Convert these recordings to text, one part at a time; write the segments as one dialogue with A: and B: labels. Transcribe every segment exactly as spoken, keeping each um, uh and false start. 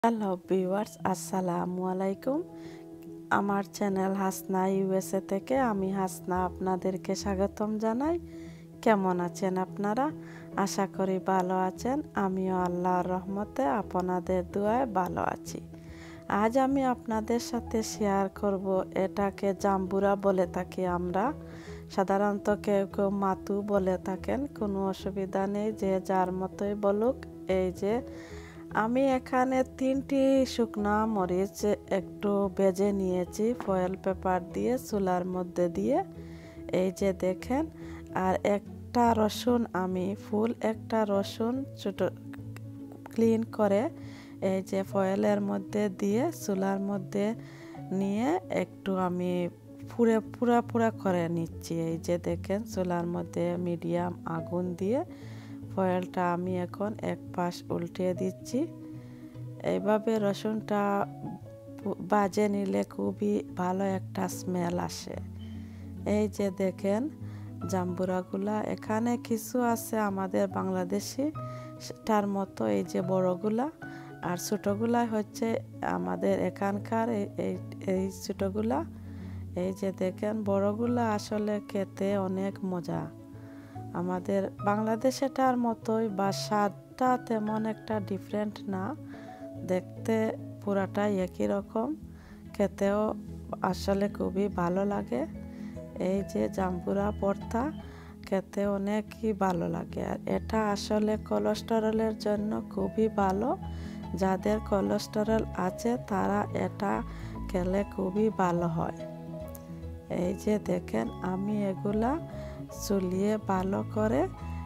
A: Hello viewers, আসসালামু আলাইকুম। আমার চ্যানেল হাসনা ইউএসএ থেকে আমি হাসনা আপনাদেরকে স্বাগতম জানাই। কেমন আছেন আপনারা? আশা করি ভালো আছেন। আমিও আল্লাহর রহমতে আপনাদের দোয়ায় ভালো আছি। আজ আমি আপনাদের সাথে শেয়ার করব, এটাকে জাম্বুরা বলে থাকি আমরা, সাধারণত কেউ কেউ মাতু বলে থাকেন। কোনো অসুবিধা নেই, যে যার মতোই বলুক। এই যে আমি এখানে তিনটি শুকনা মরিচ একটু ভেজে নিয়েছি ফয়েল পেপার দিয়ে চুলার মধ্যে দিয়ে, এই যে দেখেন। আর একটা রসুন, আমি ফুল একটা রসুন ছোট ক্লিন করে এই যে ফয়েলের মধ্যে দিয়ে চুলার মধ্যে নিয়ে একটু আমি পুরে পুরা পুরা করে নিচ্ছি। এই যে দেখেন, চুলার মধ্যে মিডিয়াম আগুন দিয়ে ফয়েলটা আমি এখন এক পাশ উল্টে দিচ্ছি। এইভাবে রসুনটা বাজে নিলে খুবই ভালো একটা স্মেল আসে। এই যে দেখেন জাম্বুরাগুলা, এখানে কিছু আছে আমাদের বাংলাদেশি তার মতো, এই যে বড়গুলা, আর ছোটোগুলা হচ্ছে আমাদের এখানকার এই এই ছোটোগুলা। এই যে দেখেন বড়গুলা আসলে খেতে অনেক মজা, আমাদের বাংলাদেশেটার মতোই, বা স্বাদটা তেমন একটা ডিফারেন্ট না, দেখতে পুরাটাই একই রকম, খেতেও আসলে খুবই ভালো লাগে। এই যে জাম্বুরা ভর্তা খেতে অনেকই ভালো লাগে। আর এটা আসলে কোলেস্টেরলের জন্য খুবই ভালো, যাদের কোলেস্টেরল আছে তারা এটা খেলে খুবই ভালো হয়। এই যে দেখেন আমি এগুলা চুলিয়ে ভালো করে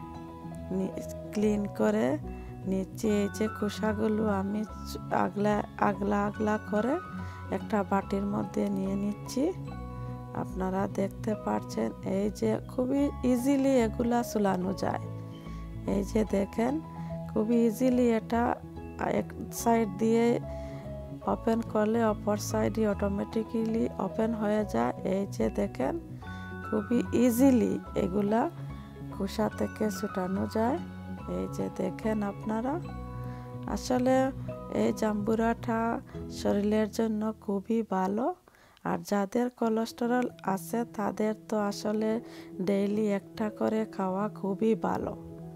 A: ক্লিন করে নিচ্ছি। এই যে খোসাগুলো আমি আগলা আগলা আগলা করে একটা বাটির মধ্যে নিয়ে নিচ্ছি। আপনারা দেখতে পাচ্ছেন, এই যে খুবই ইজিলি এগুলা চুলানো যায়। এই যে দেখেন খুবই ইজিলি এটা এক সাইড দিয়ে ওপেন করলে অপর সাইডই অটোমেটিক্যালি ওপেন হয়ে যায়। এই যে দেখেন খুবই ইজিলি এগুলা খোসা থেকে ছুটানো যায়। এই যে দেখেন আপনারা, আসলে এই জাম্বুরাটা শরীরের জন্য খুবই ভালো। আর যাদের কোলেস্টেরল আছে তাদের তো আসলে ডেইলি একটা করে খাওয়া খুবই ভালো।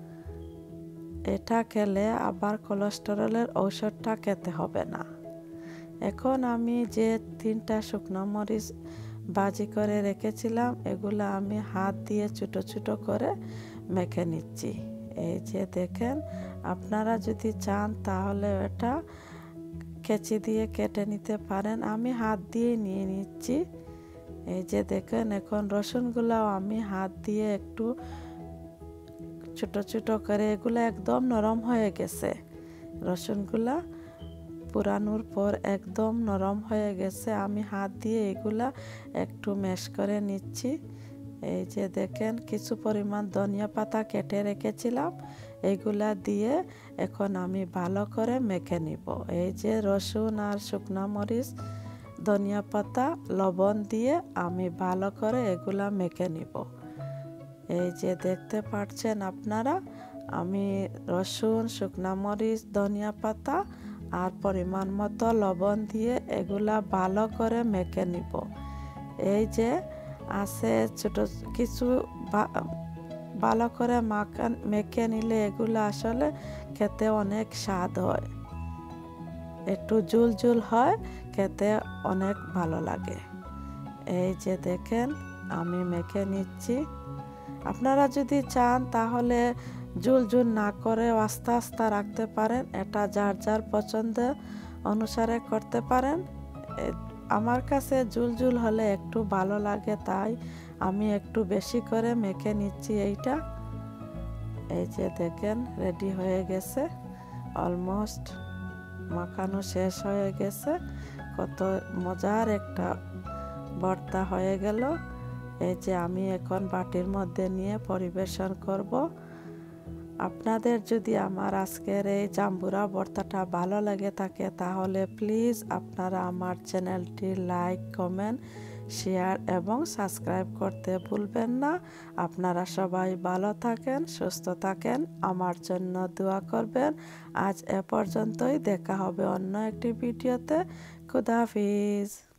A: এটা খেলে আবার কোলেস্টেরলের ঔষধটা খেতে হবে না। এখন আমি যে তিনটা শুকনো মরিচ ভাজি করে রেখেছিলাম, এগুলো আমি হাত দিয়ে ছোটো ছোটো করে মেখে নিচ্ছি। এই যে দেখেন, আপনারা যদি চান তাহলে এটা কেচি দিয়ে কেটে নিতে পারেন, আমি হাত দিয়ে নিয়ে নিচ্ছি। এই যে দেখেন এখন রসুনগুলাও আমি হাত দিয়ে একটু ছোট ছোট করে, এগুলো একদম নরম হয়ে গেছে, রসুনগুলা পুরানোর পর একদম নরম হয়ে গেছে। আমি হাত দিয়ে এগুলা একটু ম্যাশ করে নিচ্ছি। এই যে দেখেন কিছু পরিমাণ ধনিয়া পাতা কেটে রেখেছিলাম, এইগুলা দিয়ে এখন আমি ভালো করে মেখে নিব। এই যে রসুন আর শুকনা মরিচ, ধনিয়া পাতা, লবণ দিয়ে আমি ভালো করে এগুলা মেখে নিব। এই যে দেখতে পাচ্ছেন আপনারা, আমি রসুন, শুকনা মরিচ, ধনিয়া পাতা আর পরিমাণ মতো লবণ দিয়ে এগুলা ভালো করে মেখে নিব। এই যে আছে ছোট কিছু ভালো করে মাখা মেখে নিলে এগুলো আসলে খেতে অনেক স্বাদ হয়, একটু ঝুল ঝুল হয়, খেতে অনেক ভালো লাগে। এই যে দেখেন আমি মেখে নিচ্ছি। আপনারা যদি চান তাহলে ঝুল ঝুল না করে আস্তে আস্তে রাখতে পারেন, এটা যার যার পছন্দ অনুসারে করতে পারেন। আমার কাছে ঝুল ঝুল হলে একটু ভালো লাগে, তাই আমি একটু বেশি করে মেখে নিচ্ছি এইটা। এই যে দেখেন রেডি হয়ে গেছে, অলমোস্ট মাখানো শেষ হয়ে গেছে। কত মজার একটা ভর্তা হয়ে গেল। এই যে আমি এখন বাটির মধ্যে নিয়ে পরিবেশন করব। আপনাদের যদি আমার আজকের এই জাম্বুরা ভর্তাটা ভালো লাগে থাকে তাহলে প্লিজ আপনারা আমার চ্যানেলটি লাইক, কমেন্ট, শেয়ার এবং সাবস্ক্রাইব করতে ভুলবেন না। আপনারা সবাই ভালো থাকেন, সুস্থ থাকেন, আমার জন্য দোয়া করবেন। আজ এ পর্যন্তই, দেখা হবে অন্য একটি ভিডিওতে। খুদা হাফিজ।